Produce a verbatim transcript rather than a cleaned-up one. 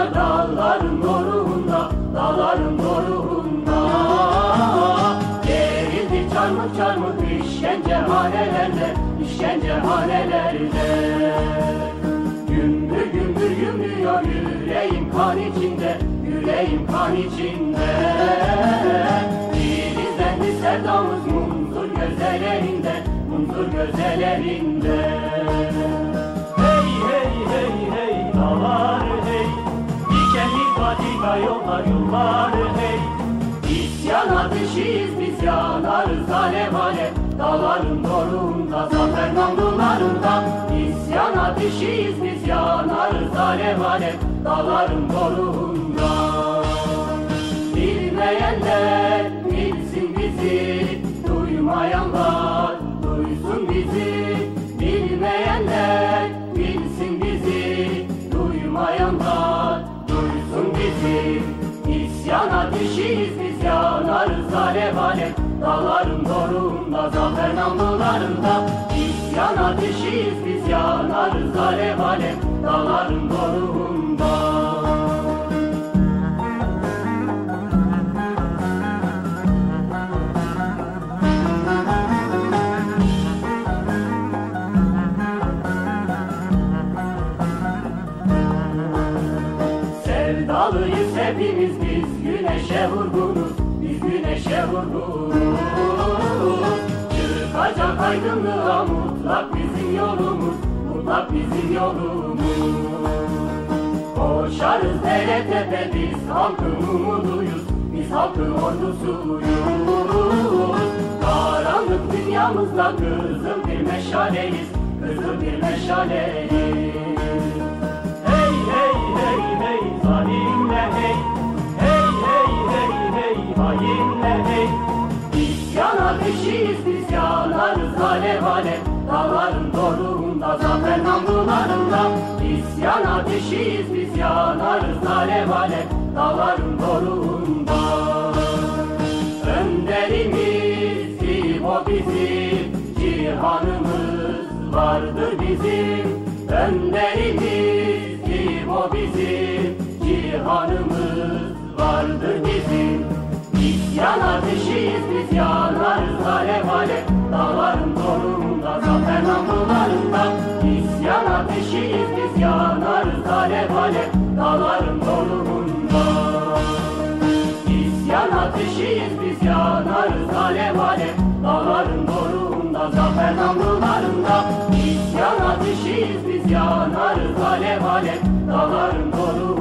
yanar dağların doruğunda, dağların doruğunda. Gerildik çarmıh çarmıh işkencehanelerde, işkencehanelerde. Gümbür gümbür gümlüyor yüreğim kan içinde, yüreğim kan içinde. Filizlendi sevdamız munzur gözelerinde, munzur gözelerinde. Hey hey hey hey dağlar hey, dikenli patika yollar yollar hey. İsyan ateşiyiz biz, yanarız alev alev dağların doruğunda, zafer namlularında. İsyan ateşiyiz biz, yanarız alev alev dağların doruğunda. Bilmeyenler bilsin bizi, duymayanlar duysun bizi. Bilmeyenler bilsin bizi, duymayanlar duysun bizi. İsyan ateşiyiz biz, yanarız alev alev dağların doruğunda, zafer namlularında. İsyan ateşiyiz biz, yanarız alev alev dağların doruğunda. Sevdalıyız hepimiz biz, güneşe vurgunuz, biz güneşe vurgunuz. Çıkacak aydınlığa mutlak bizim yolumuz, mutlak bizim yolumuz. Koşarız dere tepe biz, halkın umuduyuz, biz halkın ordusuyuz. Karanlık dünyamızda kızıl bir meşaleyiz, kızıl bir meşaleyiz. Hey hey hey hey zalimle hey, hey hey hey hey hainle hey. İsyan ateşiyiz biz, yanarız alev alev dağların doruğunda, zafer namlularında. İsyan ateşiyiz biz, yanarız alev alev dağların doruğunda. Önderimiz İbo bizim, cihanımız vardır bizim. Önderimiz İbo bizim, cihanımız vardır bizim. İsyan ateşiyiz biz, yanarız alev alev dağların doruğunda, zafer namlularında. İsyan ateşiyiz biz, yanarız alev alev dağların doruğunda. İsyan ateşiyiz biz, yanarız alev alev dağların doruğunda, zafer namlularında. İsyan ateşiyiz biz, yanarız alev alev dağların doruğunda.